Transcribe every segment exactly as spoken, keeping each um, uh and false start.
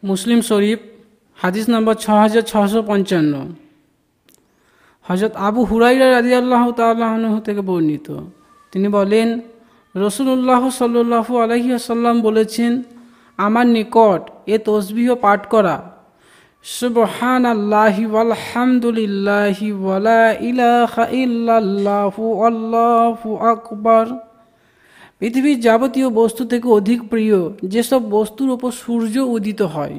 মুসলিম শরীফ হাদিস নম্বর ছ হাজার ছশো পঞ্চান্ন। হজরত আবু হুরাইরা রাদিয়াল্লাহু তাআলা আনহু থেকে বর্ণিত, তিনি বলেন, রাসূলুল্লাহ সাল্লাল্লাহু আলাইহি ওয়াসাল্লাম বলেছেন, আমার নিকট এ তসবিহ পাঠ করা, সুবহানাল্লাহি ওয়ালহামদুলিল্লাহি ওয়ালা ইলাহা ইল্লাল্লাহু আল্লাহু আকবার, পৃথিবীর যাবতীয় বস্তু থেকে অধিক প্রিয় যেসব বস্তুর ওপর সূর্য উদিত হয়।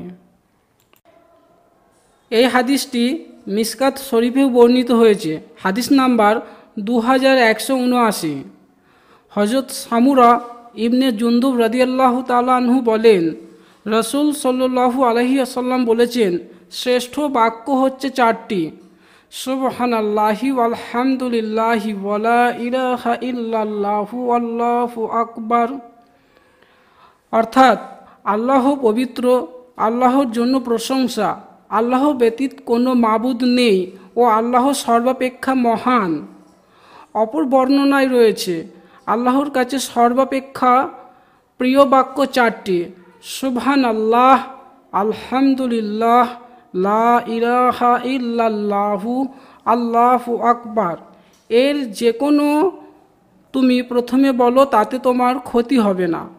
এই হাদিসটি মিসকাত শরীফেও বর্ণিত হয়েছে, হাদিস নাম্বার দু হাজার একশো উনআশি। হজরত সামুরা ইবনে জুন্দুব রাদিয়াল্লাহু তাআলা আনহু বলেন, রাসূল সাল্লাল্লাহু আলাইহি ওয়াসাল্লাম বলেছেন, শ্রেষ্ঠ বাক্য হচ্ছে চারটি, সুবহানাল্লাহি ওয়ালহামদুলিল্লাহি ওয়ালা ইলাহা ইল্লাল্লাহু আল্লাহু আকবার, অর্থাৎ আল্লাহ পবিত্র, আল্লাহর জন্য প্রশংসা, আল্লাহ ব্যতীত কোনো মাবুদ নেই ও আল্লাহ সর্বাপেক্ষা মহান। অপর বর্ণনায় রয়েছে, আল্লাহর কাছে সর্বাপেক্ষা প্রিয় বাক্য চারটি, সুবহানাল্লাহ, আলহামদুলিল্লাহ, লা ইলাহা ইল্লাল্লাহু আল্লাহু আকবার। এর যে কোনো তুমি প্রথমে বলো, তাতে তোমার ক্ষতি হবে না।